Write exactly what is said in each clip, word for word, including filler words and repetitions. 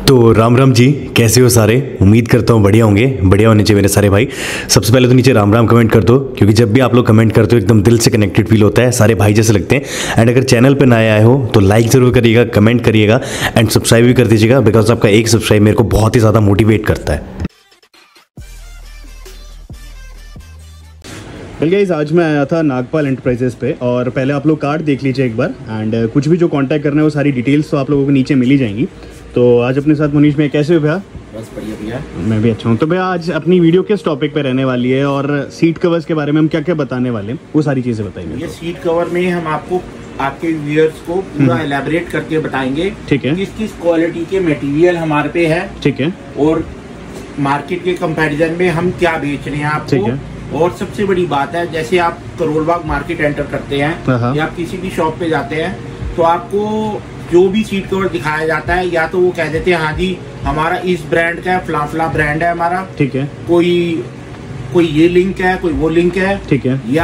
तो राम राम जी, कैसे हो सारे। उम्मीद करता हूँ बढ़िया होंगे। बढ़िया होने चाहिए मेरे सारे भाई। सबसे पहले तो नीचे राम राम कमेंट कर दो, क्योंकि जब भी आप लोग कमेंट करते हो एकदम दिल से कनेक्टेड फील होता है, सारे भाई जैसे लगते हैं। एंड अगर चैनल पे नए आए हो तो लाइक ज़रूर करिएगा, कमेंट करिएगा एंड सब्सक्राइब भी कर दीजिएगा, बिकॉज आपका एक सब्सक्राइब मेरे को बहुत ही ज़्यादा मोटिवेट करता है। वेल गाइस, आज मैं आया था नागपाल एंटरप्राइजेस पे, और पहले आप लोग कार्ड देख लीजिए एक बार। एंड uh, कुछ भी जो कांटेक्ट करना है वो सारी डिटेल्स तो आप लोगों को नीचे मिल ही जाएंगी। तो आज अपने साथ मनीष में कैसे हो भैया? बस बढ़िया भैया। मैं भी अच्छा हूँ। तो भैया आज अपनी वीडियो किस टॉपिक पे रहने वाली है और सीट कवर्स के बारे में हम क्या क्या बताने वाले हैं, वो सारी चीज़ें बताइए। ये सीट कवर में हम आपको आपके व्यूअर्स को पूरा एलैबोरेट करके बताएंगे। ठीक है। किस किस क्वालिटी के मटेरियल हमारे पे है। ठीक है। और मार्केट के कंपैरिजन में हम क्या बेच रहे हैं आपको। ठीक है। और सबसे बड़ी बात है, जैसे आप करोल बाग मार्केट एंटर करते हैं या आप किसी भी शॉप पे जाते हैं तो आपको जो भी सीट कवर दिखाया जाता है, या तो वो कह देते हैं हाँ जी हमारा इस ब्रांड का है, फला फला ब्रांड है हमारा। ठीक है। कोई कोई ये लिंक है, कोई वो लिंक है। ठीक है। या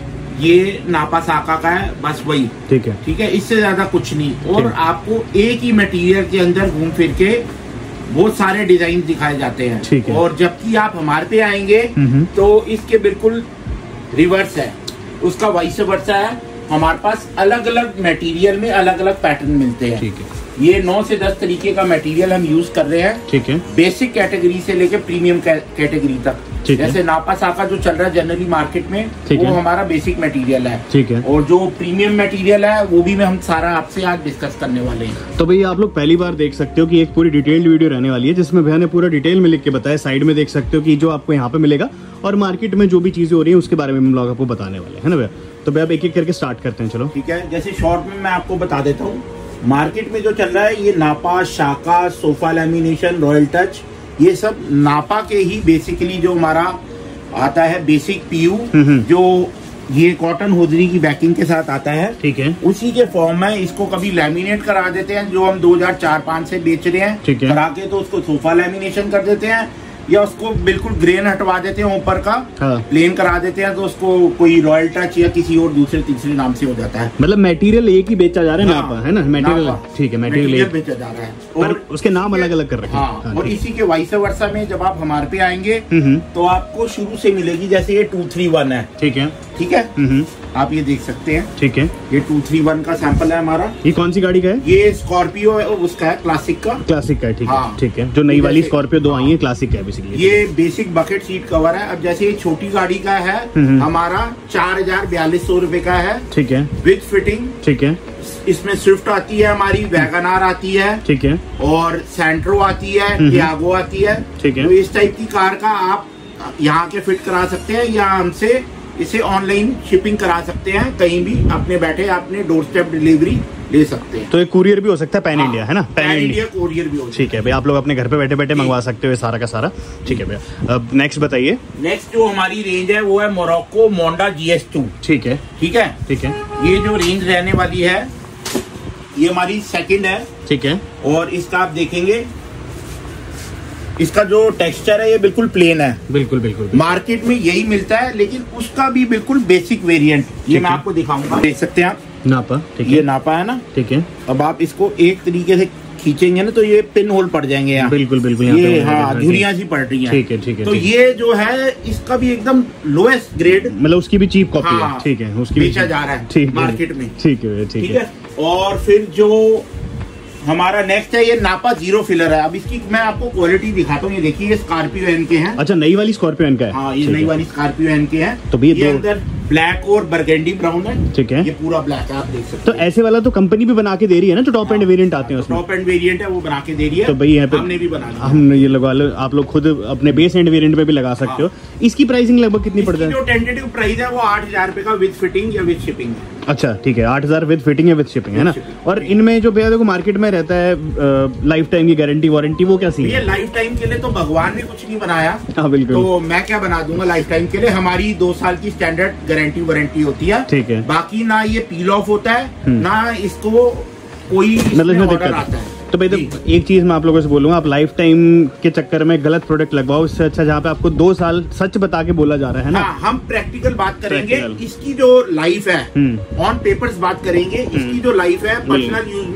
ये नापा साका का है, बस वही। ठीक है। ठीक है, इससे ज्यादा कुछ नहीं। और आपको एक ही मटेरियल के अंदर घूम फिर के बहुत सारे डिजाइन दिखाए जाते हैं। ठीक है। और जबकि आप हमारे पे आएंगे तो इसके बिल्कुल रिवर्स है, उसका वाइस वर्सा है। हमारे पास अलग अलग मटेरियल में अलग अलग पैटर्न मिलते हैं। ठीक है। ये नौ से दस तरीके का मटेरियल हम यूज कर रहे हैं। ठीक है। बेसिक कैटेगरी से लेके प्रीमियम कैटेगरी तक। जैसे नापा साका जो चल रहा है जनरली मार्केट में, वो हमारा बेसिक मटेरियल है। ठीक है। और जो प्रीमियम मटेरियल है वो भी हम सारा आपसे आज डिस्कस करने वाले हैं। तो भैया आप लोग पहली बार देख सकते हो कि एक पूरी डिटेल्ड वीडियो रहने वाली है, जिसमें भैया ने पूरा डिटेल में लिख के बताया। साइड में देख सकते हो कि जो आपको यहाँ पे मिलेगा और मार्केट में जो भी चीजें हो रही है उसके बारे में हम लोग आपको बताने वाले हैं ना भैया। तो भैया एक एक करके स्टार्ट करते हैं, चलो। ठीक है। जैसे शॉर्ट में मैं आपको बता देता हूँ, मार्केट में जो चल रहा है ये नापा, शाका, सोफा लैमिनेशन, रॉयल टच, ये सब नापा के ही बेसिकली जो हमारा आता है बेसिक पीयू, जो ये कॉटन होजरी की बैकिंग के साथ आता है। ठीक है। उसी के फॉर्म में इसको कभी लैमिनेट करा देते हैं, जो हम दो हज़ार चार पाँच से बेच रहे हैं। ठीक है। करा के तो उसको सोफा लैमिनेशन कर देते हैं, या उसको बिल्कुल ग्रेन हटवा देते हैं ऊपर का। हाँ। प्लेन करा देते हैं तो उसको कोई रॉयल टच या किसी और दूसरे तीसरे नाम से हो जाता है। मतलब मटेरियल एक ही बेचा जा रहा है। हाँ, नापा है ना मटेरियल। ठीक है, मटेरियल बेचा जा रहा है और उसके नाम अलग अलग कर रखे हैं। हाँ, और इसी के वाइस वर्सा में जब आप हमारे पे आएंगे तो आपको शुरू से मिलेगी, जैसे ये टू थ्री वन है। ठीक है। ठीक है। आप ये देख सकते हैं। ठीक है। ये टू थ्री वन का सैंपल है हमारा। ये कौन सी गाड़ी का है? ये स्कॉर्पियो है, उसका है, क्लासिक का। क्लासिक का है। ठीक है। ठीक है। जो नई वाली स्कॉर्पियो दो आई है क्लासिक है बेसिकली। ये बेसिक बकेट सीट कवर है। अब जैसे ये छोटी गाड़ी का है हमारा चार हजार बयालीस सौ रूपये का है। ठीक है। With fitting. ठीक है। इसमें स्विफ्ट आती है हमारी, वैगनार आती है। ठीक है। और सेंट्रो आती है, टियागो आती है। ठीक है। तो इस टाइप की कार का आप यहाँ के फिट करा सकते हैं, या हमसे इसे ऑनलाइन शिपिंग करा सकते हैं। कहीं भी अपने बैठे अपने डोर स्टेप डिलीवरी ले सकते हैं। तो एक कुरियर भी हो सकता है, पैन इंडिया है ना? पैन इंडिया कुरियर भी हो सकता है। ठीक है भाई, आप लोग अपने घर पे बैठे बैठे मंगवा सकते हो ये सारा का सारा। ठीक है भैया, अब नेक्स्ट बताइए। नेक्स्ट जो हमारी रेंज है वो है मोरक्को मोंडा जी एस टू। ठीक है। ठीक है। ठीक है। ये जो रेंज रहने वाली है ये हमारी सेकंड है। ठीक है। और इसका आप देखेंगे, इसका जो टेक्सचर है ये बिल्कुल प्लेन है। बिल्कुल बिल्कुल मार्केट में यही मिलता है, लेकिन उसका भी बिल्कुल बेसिक वेरिएंट ये मैं आपको दिखाऊंगा। देख सकते हैं आप, नापा। ठीक है। ये नापा है ना? ठीक है। अब आप इसको एक तरीके से खींचेंगे ना तो ये पिन होल पड़ जाएंगे यहाँ। बिल्कुल बिल्कुल ये हाँ धुरियां सी पड़ रही हैं। ठीक है। ठीक है। तो ये जो है इसका भी एकदम लोएस्ट ग्रेड, मतलब उसकी भी चीप कॉपी है। ठीक है। उसकी बेचा जा रहा है मार्केट में। ठीक है। ठीक है। और फिर जो हमारा नेक्स्ट है ये नापा जीरो फिलर है। अब इसकी मैं आपको क्वालिटी दिखाता हूँ। ये देखिए, ये स्कॉर्पियो एन के हैं। अच्छा, नई वाली स्कॉर्पियो एन का है। हाँ, ये नई वाली स्कॉर्पियो एन के हैं। तो ये अंदर ब्लैक और बरगेंडी ब्राउन है। ठीक है। ये पूरा ब्लैक है, आप देख सकते हैं। तो ऐसे वाला तो कंपनी भी बना के दे रही है ना, जो टॉप एंड वेरिएंट आते हैं उसमें। टॉप एंड वेरिएंट है वो बना के दे रही है। तो भाई यहाँ पे हमने भी बना लिया। हमने ये लगा लो, आप लोग खुद अपने बेस एंड वेरिएंट पे भी लगा सकते हो। इसकी प्राइसिंग लगभग कितनी पड़ जाए? जो टेंटेटिव प्राइस है वो आठ हजार रुपए का विद फिटिंग या विद शिपिंग। अच्छा, ठीक है। आठ हजार विद फिटिंग या विद शिपिंग है ना? और इनमें जो भैया देखो मार्केट में रहता है लाइफ टाइम की गारंटी वारंटी, वो क्या सीन है? ये लाइफ टाइम के लिए तो भगवान ने कुछ नहीं बनाया। हाँ बिल्कुल। तो मैं क्या बना दूंगा लाइफ टाइम के लिए? हमारी दो साल की स्टैंडर्ड गारंटी वारंटी होती है। ठीक है। बाकी ना ये पील ऑफ होता है, ना इसको कोई मतलब ऑर्डर आता है। तो भाई तो एक चीज मैं आप लोगों से बोलूंगा, आप लाइफ टाइम के चक्कर में गलत प्रोडक्ट लगवाओ, इससे अच्छा जहाँ पे आपको दो साल सच बता के बोला जा रहा है ना। हाँ, हम प्रैक्टिकल बात करेंगे। इसकी जो लाइफ है ऑन पेपर्स बात करेंगे। इसकी जो लाइफ है पर्सनल यूज में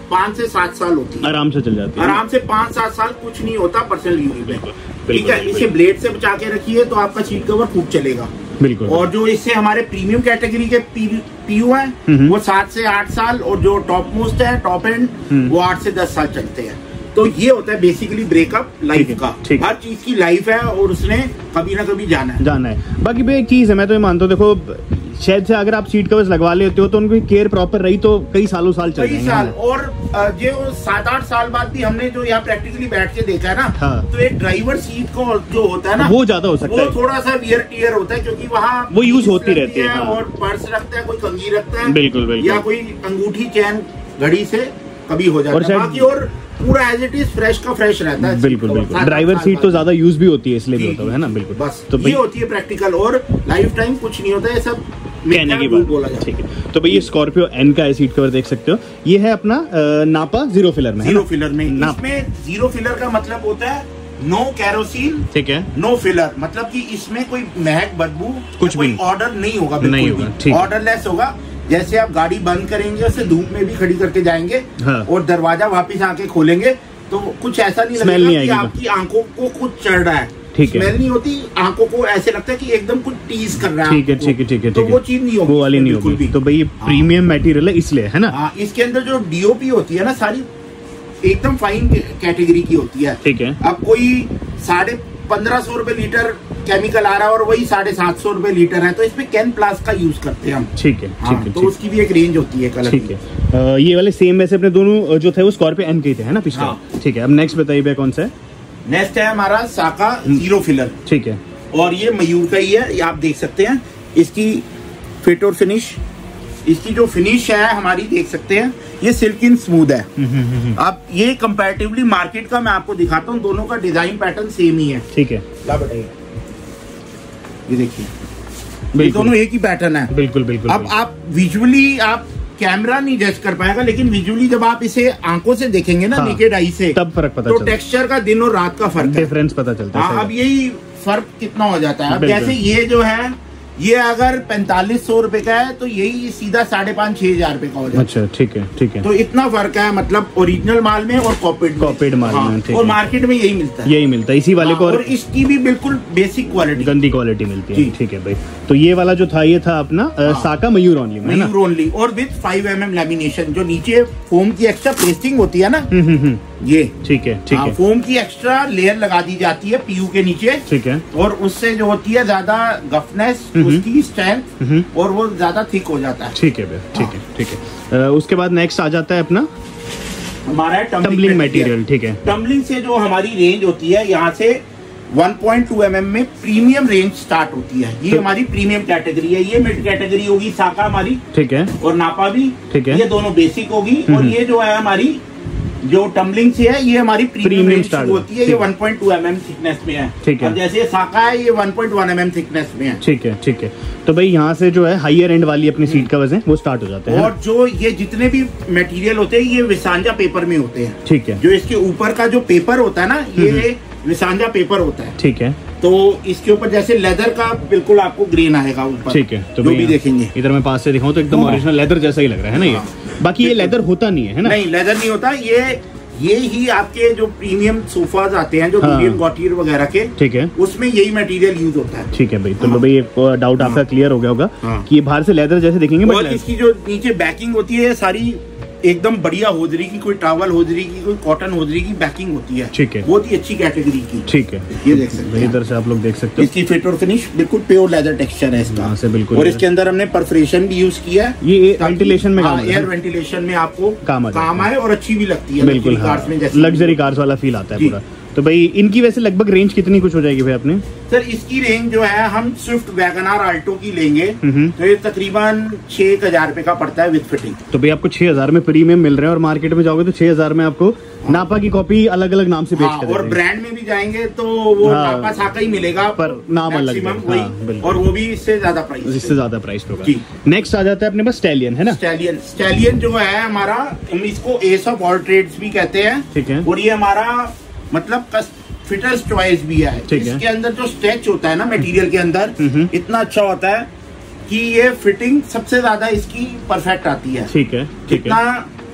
पाँच से सात साल होती है, आराम से चल जाती है, आराम से पाँच सात साल कुछ नहीं होता पर्सनल यूज में। ठीक है, इसे ब्लेड से बचा के रखिए तो आपका सीट कवर खूब चलेगा। बिल्कुल। और जो इससे हमारे प्रीमियम कैटेगरी के पीयू है वो सात से आठ साल, और जो टॉप मोस्ट है टॉप एंड वो आठ से दस साल चलते हैं। तो ये होता है बेसिकली ब्रेकअप लाइफ का, हर चीज की लाइफ है और उसने कभी ना कभी जाना है जाना है। बाकी भाई एक चीज है, मैं तो ये मानता हूँ, देखो शायद से अगर आप सीट कवर्स लगवा लेते हो तो उनकी केयर प्रॉपर रही तो कई सालों साल चल कई साल। और जो सात आठ साल बाद भी हमने जो यहाँ प्रैक्टिकली बैठ के देखा है ना, हाँ। तो एक ड्राइवर सीट को जो होता है ना वो ज्यादा हो सकता है, वो थोड़ा सा वियर टियर होता है क्योंकि वहाँ वो यूज होती रहती है, हाँ। और पर्स रखता है, कोई कंघी रखता है, बिल्कुल बिल्कुल, या कोई अंगूठी चैन घड़ी से कभी हो जाता है, बाकी और पूरा एज इट इज फ्रेश का फ्रेश रहता है। बिल्कुल बिल्कुल, ड्राइवर सीट तो ज्यादा यूज भी होती है इसलिए भी होता है ना। बिल्कुल, बस तो ये होती है प्रैक्टिकल, और लाइफ टाइम कुछ नहीं होता है, सब कहने की बात बोला जाए। ठीक है, तो भाई ये स्कॉर्पियो एन का सीट कवर देख सकते हो, ये है अपना नापा जीरो फिलर में, जीरो फिलर में। इसमें जीरो फिलर का मतलब होता है नो कैरोसिन, ठीक है, नो फिलर, मतलब कि इसमें कोई महक बदबू कुछ भी ऑर्डर नहीं होगा, नहीं होगा, ऑर्डरलेस होगा। जैसे आप गाड़ी बंद करेंगे उसे धूप में भी खड़ी करके जाएंगे, हाँ। और दरवाजा वापस आके खोलेंगे तो कुछ ऐसा नहीं लगेगा कि आपकी आंखों को कुछ चढ़ रहा है, ठीक है, स्मेल नहीं होती, आंखों को ऐसे लगता है कि एकदम कुछ टीज कर रहा है। ठीक है ठीक है ठीक है, तो वो चीज नहीं होगी, वो वाली नहीं होगी। तो भाई प्रीमियम मटेरियल है इसलिए, है ना। हाँ, इसके अंदर जो डीओपी होती है ना सारी एकदम फाइन कैटेगरी की होती है। ठीक है, अब कोई साढ़े पंद्रह सौ रुपए लीटर केमिकल आ रहा है और वही साढ़े सात सौ रुपए लीटर है, तो इसमें कैन प्लस का यूज करते हैं हम। ठीक है ठीक है, तो उसकी भी एक रेंज होती है कलर। ठीक है, ये वाले सेम वैसे अपने दोनों जो थे वो स्कॉर्पियो एन के थे, है ना पिछले। ठीक है, अब नेक्स्ट बताइए भैया कौन सा है। नेक्स्ट है हमारा साका जीरो फिलर। ठीक है, और ये मयूर का ही है, ये आप देख सकते हैं इसकी फिट और फिनिश, इसकी जो फिनिश है हमारी देख सकते हैं, ये सिल्किन स्मूथ है। अब ये कंपैरेटिवली मार्केट का मैं आपको दिखाता हूँ, दोनों का डिजाइन पैटर्न सेम ही है। ठीक है, क्या बताइए, ये देखिए दोनों एक ही पैटर्न है। बिल्कुल बिल्कुल। अब आप विजुअली आप कैमरा नहीं जज कर पाएगा, लेकिन विजुअली जब आप इसे आंखों से देखेंगे ना, नेकेड आई से, तब फर्क पता तो टेक्सचर का दिन और रात का फर्क, डिफरेंस पता चलता है। अब यही फर्क कितना हो जाता है। अब जैसे ये जो है, ये अगर पैंतालीस सौ रुपए का है तो यही सीधा साढ़े पाँच छह हजार रुपए का हो जाता है। अच्छा, ठीक है ठीक है, तो इतना फर्क है, मतलब ओरिजिनल माल में और कॉपीड कॉपीड माल में। हाँ, और मार्केट में यही मिलता है, यही मिलता है इसी वाले हाँ, को, और इसकी भी बिल्कुल बेसिक क्वालिटी, गंदी क्वालिटी मिलती है। ठीक है भाई, तो ये वाला जो था ये था अपना हाँ, साका मयूर ओनली में, मयूर ओनली, और with five M M lamination, जो नीचे फोम की एक्स्ट्रा पेस्टिंग होती है ना, ये ठीक है ठीक है, फोम की एक्स्ट्रा लेयर लगा दी जाती है पीयू के नीचे। ठीक है, और उससे जो होती है ज्यादा गफनेस, उसकी स्ट्रेंथ, और वो ज्यादा थिक हो जाता है। ठीक है भाई, ठीक है ठीक है। उसके बाद नेक्स्ट आ जाता है अपना हमारा है टम्बलिंग मटेरियल। ठीक है, टम्बलिंग से जो हमारी रेंज होती है, यहाँ से one point two M M में प्रीमियम रेंज स्टार्ट होती है, ये हमारी प्रीमियम कैटेगरी है। ये मिड कैटेगरी होगी साका हमारी, ठीक है, और नापा भी, ठीक है, ये दोनों बेसिक होगी। और ये जो है हमारी जो टम्बलिंग से है, ये हमारी प्रीमियम स्टार्ट होती है, ये one point two M M thickness में है। ठीक है, जैसे साका है ये one point one M M thickness में है। ठीक है ठीक है, तो भाई यहाँ से जो है हाइयर एंड वाली अपनी सीट कवर्स हैं वो स्टार्ट हो जाते हैं। और जो ये जितने भी मटेरियल होते हैं ये विसांजा पेपर में होते हैं। ठीक है, जो इसके ऊपर का जो पेपर होता है ना, ये विसांजा पेपर होता है। ठीक है, तो इसके ऊपर जैसे लेदर का बिल्कुल आपको ग्रेन आएगा ऊपर। ठीक है, तो भी देखेंगे, इधर मैं पास से दिखाऊं तो एकदम ओरिजिनल लेदर जैसा ही लग रहा है ना ये। बाकी ये लेदर होता नहीं है ना, नहीं लेदर नहीं होता, ये ये ही आपके जो प्रीमियम सोफाज आते हैं जो मीडियम गॉटियर वगैरह के, ठीक है, उसमें यही मटेरियल यूज होता है। ठीक है भाई, तो भाई एक डाउट आपका क्लियर हो गया होगा कि ये बाहर से लेदर जैसे दिखेंगे, और इसकी जो नीचे बैकिंग होती है सारी एकदम बढ़िया होजरी की, कोई टावल होजरी की, कोई कॉटन होजरी की बैकिंग होती है। ठीक है, बहुत ही अच्छी कैटेगरी की। ठीक है, ये देख सकते हैं, इधर से आप लोग देख सकते हो इसकी फिट और फिनिश बिल्कुल प्योर लेदर टेक्सचर है इसका से बिल्कुल। और इसके अंदर हमने परफोरेशन भी यूज किया है, ये वेंटिलेशन में काम, एयर वेंटिलेशन में आपको काम काम आए और अच्छी भी लगती है बिल्कुल, लग्जरी कार्स वाला फील आता है पूरा। तो भाई इनकी वैसे लगभग रेंज कितनी कुछ हो जाएगी भाई अपने? सर इसकी रेंज जो है, हम स्विफ्ट वैगनआर आल्टो की लेंगे तो ये तकरीबन छह हजार रुपए का पड़ता है विद फिटिंग। तो भाई आपको छह हजार में प्रीमियम मिल रहे हैं, और मार्केट में जाओगे तो छह हजार में आपको हाँ। नापा की कॉपी अलग अलग नाम से बेच हाँ, और ब्रांड में भी जाएंगे तो वो हाँ, नापा साका ही मिलेगा, पर नाम अलग है हाँ, और वो भी इससे ज्यादा प्राइस इससे ज्यादा प्राइस होगा। नेक्स्ट आ जाता है अपने पास स्टैलियन, है ना। स्टैलियन स्टैलियन जो है हमारा, हम इसको एस ऑफ ऑल ट्रेड्स भी कहते हैं। ठीक है, और ये हमारा मतलब फिटर्स चॉइस भी है। इसके अंदर जो स्ट्रेच होता है ना मटेरियल के अंदर, इतना अच्छा होता है कि ये फिटिंग सबसे ज्यादा इसकी परफेक्ट आती है। ठीक है, इतना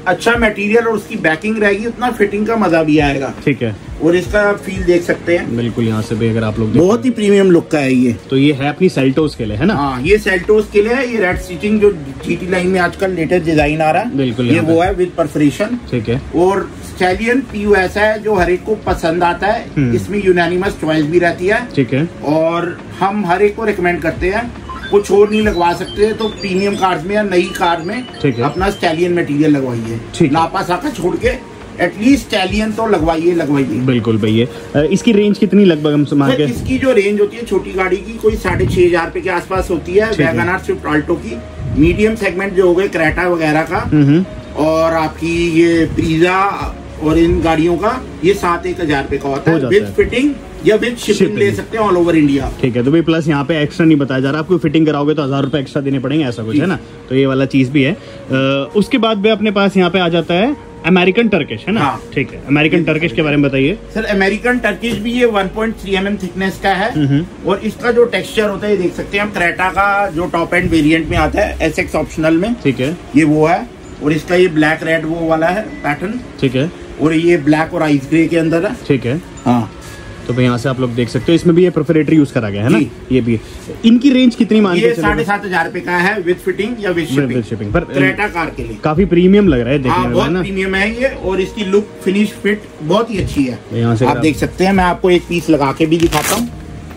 अच्छा मटेरियल और उसकी बैकिंग रहेगी उतना फिटिंग का मजा भी आएगा। ठीक है, और इसका फील देख सकते हैं बिल्कुल यहाँ से भी अगर आप लोग बहुत ही प्रीमियम लुक का है ये। तो ये है अपनी सेल्टोस के लिए है ना? हाँ, ये सेल्टोस के लिए है। ये रेड स्टिचिंग जो जीटी लाइन में आजकल लेटेस्ट डिजाइन आ रहा है, बिल्कुल ये वो है विद परफोरेशन। ठीक है, और स्टैलियन पीयू ऐसा है जो हर एक को पसंद आता है, इसमें यूनानिमस चॉइस भी रहती है। ठीक है, और हम हर एक को रिकमेंड करते हैं, कुछ और नहीं लगवा सकते तो प्रीमियम कार्स में या नई कार में अपना स्टैलियन मटेरियल लगवाइए। नापा साका छोड़ के एटलीस्ट स्टैलियन तो लगवाइए लगवाइए। बिल्कुल भैया। इसकी रेंज कितनी लगभग हम समझ के? इसकी जो रेंज होती है छोटी गाड़ी की कोई साढ़े छह हजार रुपए के आसपास होती है। वैगन आर, स्विफ्ट ऑल्टो की मीडियम सेगमेंट जो हो गए क्रेटा वगैरह का, और आपकी ये ब्रीजा और इन गाड़ियों का ये सात एक हजार रुपए का होता है विद फिटिंग या विद शिपिंग ले सकते हैं ऑल ओवर इंडिया। ठीक है, तो भाई प्लस यहाँ पे एक्स्ट्रा नहीं बताया जा रहा, आपको फिटिंग कराओगे तो हजार रुपए एक्स्ट्रा देने पड़ेंगे, ऐसा कुछ है ना? तो ये वाला चीज भी है। आ, उसके बाद भी अपने पास यहाँ पे आ जाता है अमेरिकन टर्किश है ना? हाँ। ठीक है, अमेरिकन टर्किश के बारे में बताइए सर। अमेरिकन टर्किश भी ये one point three M M thickness का है, और इसका जो टेक्सचर होता है देख सकते हैं हम। क्रेटा का जो टॉप एंड वेरिएंट में आता है एस एक्स ऑप्शनल में, ठीक है, ये वो है। और इसका ये ब्लैक रेड वो वाला है पैटर्न, ठीक है, और ये ब्लैक और आइस ग्रे के अंदर है। ठीक है, हाँ। तो भाई यहाँ से आप लोग देख सकते हो इसमें भी ये परफोरेटरी यूज करा गया है ना? ये भी। इनकी रेंज कितनी मान के चलिए? साढ़े सात हजार रुपए का है विद फिटिंग या विद शिपिंग, शिपिंग पर क्रेटा कार के लिए काफी प्रीमियम लग रहा है देखने में, बहुत प्रीमियम है ये। और इसकी लुक फिनिश फिट बहुत ही अच्छी है। यहाँ से आप देख सकते हैं, मैं आपको एक पीस लगा के भी दिखाता हूँ।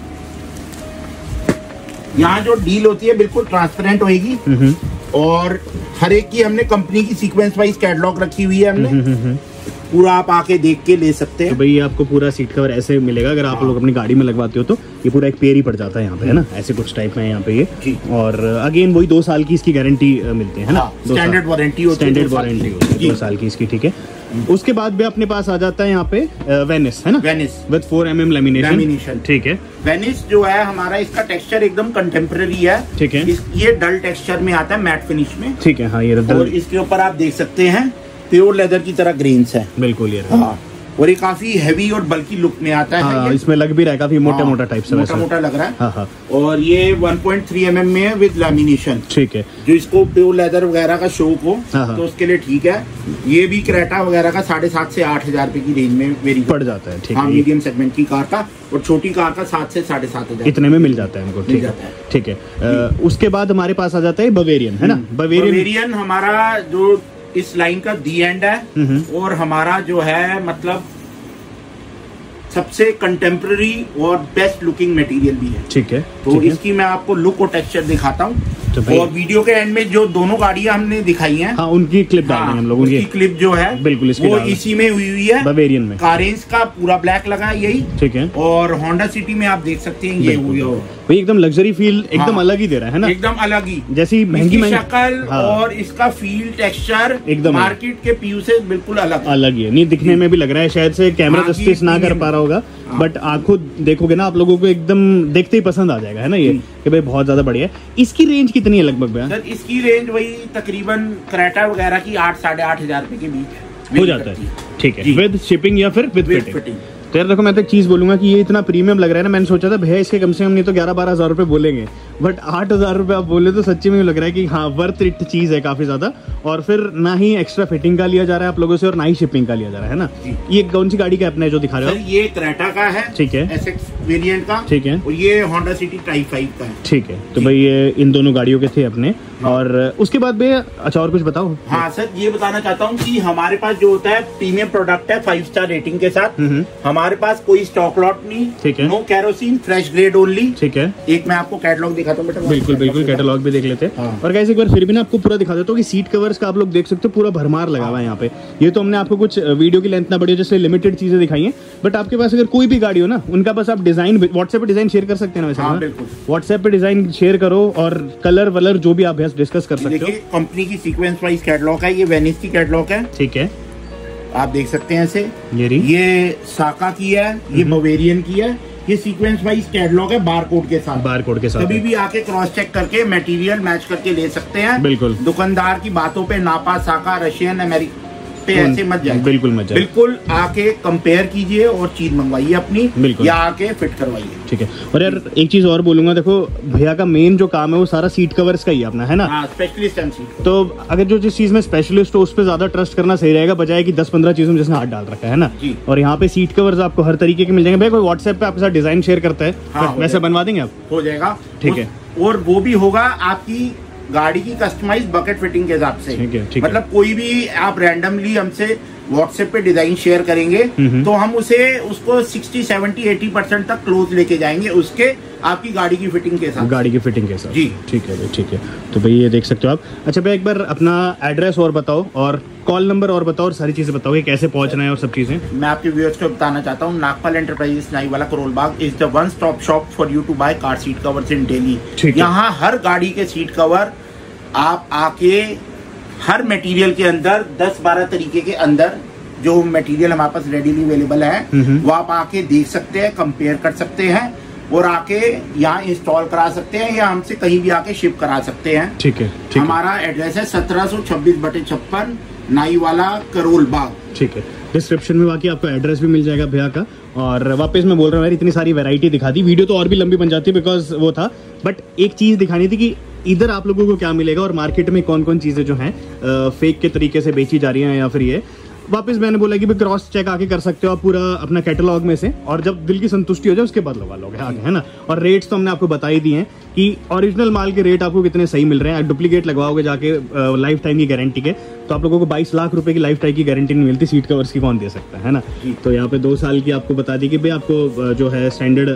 यहाँ जो डील होती है बिल्कुल ट्रांसपेरेंट होगी, और हर एक की हमने कंपनी की सीक्वेंस वाइज कैटलॉग रखी हुई है हमने, पूरा आप आके देख के ले सकते हैं। तो भाई आपको पूरा सीट कवर ऐसे मिलेगा, अगर आप लोग अपनी गाड़ी में लगवाते हो तो ये पूरा एक पेयर ही पड़ जाता है यहाँ पे है ना? ऐसे कुछ टाइप में यहाँ पे ये। और अगेन वही दो साल की इसकी गारंटी मिलती है ना? स्टैंडर्ड वारंटी स्टैंडर्ड वारंटी दो साल की इसकी। ठीक है, उसके बाद भी अपने पास आ जाता है यहाँ पे वेनिस है ना? Venice with four M M lamination. ठीक है, वेनिस जो है हमारा, इसका टेक्सचर एकदम कंटेम्प्रेरी है। ठीक है, ये डल टेक्सचर में आता है मैट फिनिश में। ठीक है, हाँ ये और इसके ऊपर आप देख सकते हैं प्योर लेदर की तरह ग्रेन्स है। बिल्कुल ये, हाँ। और ये काफी हैवी और बल्की लुक में आता है। हाँ, इसमें लग भी रहा है काफी मोटा मोटा टाइप से, मोटा मोटा लग रहा है। हाँ, हाँ। और ये one point three M M में है विद लैमिनेशन। ठीक है, जो इसको प्योर लेदर वगैरह का शौक हो तो उसके लिए ठीक है। ये भी क्रेटा वगैरह का साढ़े सात से आठ हजार रुपए की रेंज में वेरी पड़ जाता है। ठीक है, मीडियम सेगमेंट की कार का, और छोटी कार का सात से साढ़े सात हजार इतने में मिल जाता है हमको। ठीक है, ठीक है। उसके बाद हमारे पास आ जाता है बवेरियन है ना? बवेरियन हमारा जो इस लाइन का दी एंड है, और हमारा जो है मतलब सबसे कंटेम्प्रेरी और बेस्ट लुकिंग मटेरियल भी है। ठीक है, तो इसकी मैं आपको लुक और टेक्सचर दिखाता हूँ। तो और वीडियो के एंड में जो दोनों गाड़ियां हमने दिखाई हैं, हाँ, उनकी क्लिप डाल देंगे हम लोग। उनकी क्लिप जो है बिल्कुल वो इसी में हुई हुई है, बवेरियन में। कारेंस का पूरा ब्लैक लगा है यही। ठीक है, और होंडा सिटी में आप देख सकते हैं ये हुई है भाई, एकदम लग्जरी फील एकदम हाँ, अलग ही दे रहा है ना? एकदम अलग ही, जैसी महंगी शक्ल हाँ, और इसका फील टेक्सचर एकदम मार्केट के पीयू से बिल्कुल अलग अलग है। नहीं, दिखने में भी लग रहा है शायद से कैमरा जस्टिस ना कर पा रहा होगा, बट आंखों देखोगे ना आप लोगों को एकदम देखते ही पसंद आ जाएगा है ना ये, कि भाई बहुत ज्यादा बढ़िया है। इसकी रेंज कितनी है लगभग भैया? सर इसकी रेंज वही तकरीबन क्रेटा वगैरह की आठ साढ़े आठ हजार रुपए के बीच हो जाता है। ठीक है, विद शिपिंग या फिर विद फिटिंग। तो यार देखो, मैं तो एक चीज बोलूंगा कि ये इतना प्रीमियम लग रहा है ना, मैंने सोचा था भैया इसके कम से कम नहीं तो ग्यारह बारह हजार रुपए बोलेंगे, बट आठ हजार रुपए आप बोले तो सच्ची में लग रहा है कि हाँ वर्थ इट चीज है काफी ज्यादा। और फिर ना ही एक्स्ट्रा फिटिंग का लिया जा रहा है आप लोगों से, और ना ही शिपिंग का लिया जा रहा है ना। ये कौन सी गाड़ी का अपने जो दिखा रहे हो? ये क्रेटा का है। ठीक है, एस एक्स वेरिएंट का। ठीक है, और ये होंडा सिटी टाइप फाइव का है। ठीक है, तो भाई ये इन दोनों गाड़ियों के थे अपने। और उसके बाद भैया अच्छा और कुछ बताओ। हाँ सर, ये बताना चाहता हूँ कि हमारे पास जो होता है प्रीमियम प्रोडक्ट है फाइव स्टार रेटिंग के साथ, हमारे पास कोई स्टॉक लॉट नहीं। ठीक है, no kerosene, fresh grade only. ठीक है, एक मैं आपको कैटलॉग दिखाता हूँ बेटा। बिल्कुल बिल्कुल, कैटलॉग भी देख लेते हैं। और गाइस एक बार फिर भी ना आपको पूरा दिखा देता हूँ कि सीट कवर्स का आप लोग देख सकते हो पूरा भरमार लगा हुआ है यहाँ पे। ये तो हमने आपको कुछ वीडियो की लेंथ ना बढ़ी जैसे लिमिटेड चीजें दिखाई हैं, बट आपके पास अगर कोई भी गाड़ी हो ना, उनका बस आप डिजाइन व्हाट्सएप पे डिजाइन शेयर कर सकते हैं ना? वैसे व्हाट्सएप पे डिजाइन शेयर करो और कलर वलर जो भी आप डिस्कस कर सकते हो। कंपनी की सीक्वेंस वाइज कैटलॉग है, ये वेनिस की कैटलॉग है। ठीक है, आप देख सकते हैं ऐसे। ये ये साका की है, ये बवेरियन की है। ये सीक्वेंस वाइज कैटलॉग है बार कोड के साथ। बार कोड के साथ कभी भी आके क्रॉस चेक करके मटेरियल मैच करके ले सकते हैं। बिल्कुल, दुकानदार की बातों पे नापा साका रशियन अमेरिका पे ऐसे मत जाए, बिल्कुल मत जाए, बिल्कुल आके कंपेयर कीजिए और चीज मंगवाइए अपनी, या आके फिट करवाइए। ठीक है। और यार एक चीज और बोलूंगा, देखो भैया का मेन जो काम है वो सारा सीट कवर्स का ही अपना है ना, स्पेशलिस्ट एंड सीट। तो अगर जो जिस चीज में स्पेशलिस्ट हो उस पर ज्यादा ट्रस्ट करना सही रहेगा, बजाय कि दस पंद्रह चीजों में जिसने हाथ डाल रखा है ना। और यहाँ पे सीट कवर्स आपको हर तरीके के मिल जाएंगे। भाई कोई व्हाट्सएप पे आपके साथ डिजाइन शेयर करता है, हाँ, वैसे बनवा देंगे आप, हो जाएगा। ठीक है। और वो भी होगा आपकी गाड़ी की कस्टमाइज बकेट फिटिंग के हिसाब से। ठीक है, ठीक है। मतलब कोई भी आप रैंडमली हमसे व्हाट्सएप पे डिजाइन शेयर करेंगे तो हम उसे उसको सिक्सटी सेवेंटी एटी परसेंट तक क्लोज लेके जाएंगे उसके आपकी गाड़ी की फिटिंग के साथ, गाड़ी की फिटिंग के साथ जी। ठीक है भाई, ठीक है। तो भाई ये देख सकते हो आप। अच्छा भाई एक बार अपना एड्रेस और बताओ और कॉल नंबर और बताओ और सारी चीजें बताओ कि कैसे पहुंचना है और सब चीजें। मैं आपके व्यूअर्स को बताना चाहता हूँ, Nagpal enterprises Naiwala Karol Bagh is the one stop shop for you to buy car seat covers in Delhi. यहाँ हर गाड़ी के सीट कवर आप आके हर मटेरियल के अंदर दस बारह तरीके के अंदर जो मटेरियल हमारे पास रेडीली अवेलेबल है वो आप आके देख सकते हैं, कंपेयर कर सकते हैं और आके यहाँ इंस्टॉल करा सकते हैं या हमसे कहीं भी आके शिप करा सकते हैं। ठीक है, ठीक हमारा एड्रेस है सत्रह सौ छब्बीस बटे छप्पन नाईवाला करोल बाग। ठीक है। डिस्क्रिप्शन में बाकी आपको एड्रेस भी मिल जाएगा भैया का। और वापस मैं बोल रहा हूँ यार, इतनी सारी वैरायटी दिखा दी, वीडियो तो और भी लंबी बन जाती है बिकॉज वो था, बट एक चीज दिखानी थी कि इधर आप लोगों को क्या मिलेगा और मार्केट में कौन कौन चीजें जो हैं फेक के तरीके से बेची जा रही हैं या फिर ये। वापस मैंने बोला कि भाई क्रॉस चेक आके कर सकते हो आप पूरा अपना कैटलॉग में से, और जब दिल की संतुष्टि हो जाए उसके बाद लगा लोगे आगे, है ना। और रेट्स तो हमने आपको बता ही दिए हैं कि ओरिजिनल माल के रेट आपको कितने सही मिल रहे हैं। डुप्लीकेट लगवाओगे जाके लाइफ टाइम की गारंटी के तो आप लोगों को बाईस लाख रुपए की लाइफ टाइम की गारंटी नहीं मिलती, सीट कवर्स की कौन दे सकता है ना। तो यहाँ पे दो साल की आपको बता दी कि भाई आपको जो है स्टैंडर्ड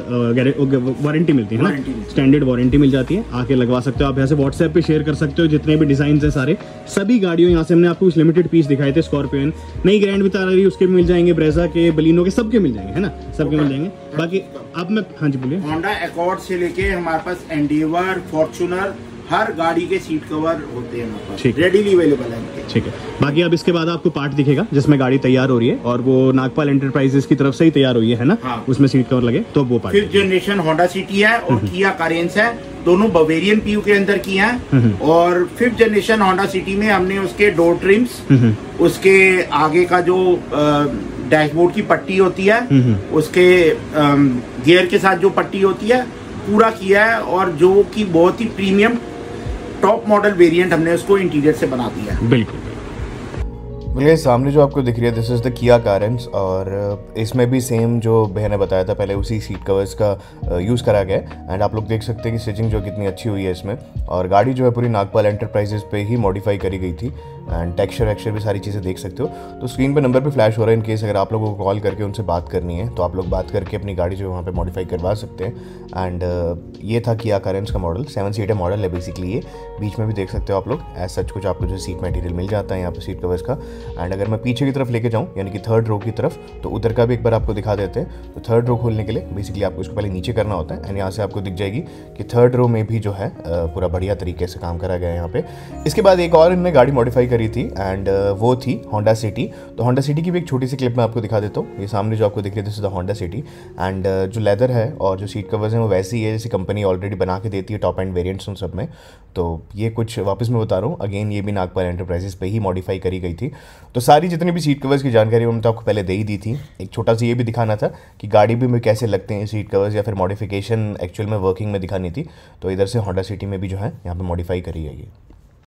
वारंटी मिलती है ना, स्टैंडर्ड वारंटी मिल जाती है, आके लगवा सकते हो आप। यहाँ से व्हाट्सएप पे शेयर कर सकते हो जितने भी डिजाइन है सारे, सभी गाड़ियों यहाँ से हमने आपको कुछ लिमिटेड पीस दिखाए थे। स्कॉर्पियन नई ग्रैंड विटारा रही उसके भी मिल जाएंगे, ब्रेजा के, बलिनो के, सबके मिल जाएंगे, है ना, सबके मिल जाएंगे। बाकी आप मैं हाँ जी बोलिए। होंडा अकॉर्ड से लेके हमारे पास एंडेवर, फॉर्च्यूनर, हर गाड़ी के सीट कवर होते हैं हमारे पास, रेडीली अवेलेबल है। ठीक है। बाकी अब इसके बाद आपको पार्ट दिखेगा जिसमें गाड़ी तैयार हो रही है और वो नागपाल एंटरप्राइजेस की तरफ से ही तैयार हुई है ना, हाँ। उसमें सीट कवर लगे तो वो part. Fifth generation Honda City है और किया कारेंस है, दोनों बवेरियन पीयू के अंदर किए हैं। और फिफ्थ जनरेशन होंडा सिटी में हमने उसके डोर ट्रिम्स, उसके आगे का जो डैशबोर्ड की पट्टी होती है, उसके गियर के साथ जो पट्टी होती है पूरा किया है, और जो कि बहुत ही प्रीमियम टॉप मॉडल वेरिएंट हमने उसको इंटीरियर से बना दिया है। बिल्कुल बिल्कुल सामने जो आपको दिख रही है this is the Kia Carens, और इसमें भी सेम जो भैया ने बताया था पहले उसी सीट कवर्स का यूज़ करा गया है। एंड आप लोग देख सकते हैं कि स्टिचिंग जो कितनी अच्छी हुई है इसमें, और गाड़ी जो है पूरी नागपाल एंटरप्राइजेस पे ही मॉडिफाई करी गई थी। एंड टेक्सचर वेक्सचर भी सारी चीज़ें देख सकते हो। तो स्क्रीन पे नंबर पे फ्लैश हो रहा है, इन केस अगर आप लोगों को कॉल करके उनसे बात करनी है तो आप लोग बात करके अपनी गाड़ी जो है वहाँ पे मॉडिफाई करवा सकते हैं। एंड uh, ये था किया कारेंस का मॉडल, सेवन सीटर मॉडल है बेसिकली ये। बीच में भी देख सकते हो आप लोग एज सच कुछ आपको जो सीट मटेरियल मिल जाता है यहाँ पे सीट कवर्स का। एंड अगर मैं पीछे की तरफ लेके जाऊँ यानी कि थर्ड रो की तरफ, तो उधर का भी एक बार आपको दिखा देते हैं। तो थर्ड रो खोलने के लिए बेसिकली आपको इसको पहले नीचे करना होता है, एंड यहाँ से आपको दिख जाएगी कि थर्ड रो में भी जो है पूरा बढ़िया तरीके से काम करा गया है यहाँ पे। इसके बाद एक और इनने गाड़ी मॉडिफाई करी थी एंड वो थी होंडा सिटी। तो होंडा सिटी की भी एक छोटी सी क्लिप मैं आपको दिखा देता हूँ। ये सामने जो आपको दिख रही है होंडा सिटी, एंड जो लेदर है और जो सीट कवर्स हैं वो वैसे ही है जैसी कंपनी ऑलरेडी बना के देती है टॉप एंड वेरिएंट्स उन सब में। तो ये कुछ वापस मैं बता रहा हूँ, अगेन ये भी नागपाल एंटरप्राइजेस पे ही मॉडिफाई करी गई थी। तो सारी जितनी भी सीट कवर्स की जानकारी मैं तो आपको पहले दे ही दी थी। एक छोटा सा ये भी दिखाना था कि गाड़ी भी में कैसे लगते हैं सीट कवर्स, या फिर मॉडिफिकेशन एक्चुअल में वर्किंग में दिखानी थी। तो इधर से होंडा सिटी में भी जो है यहाँ पे मॉडिफाई करी गई है।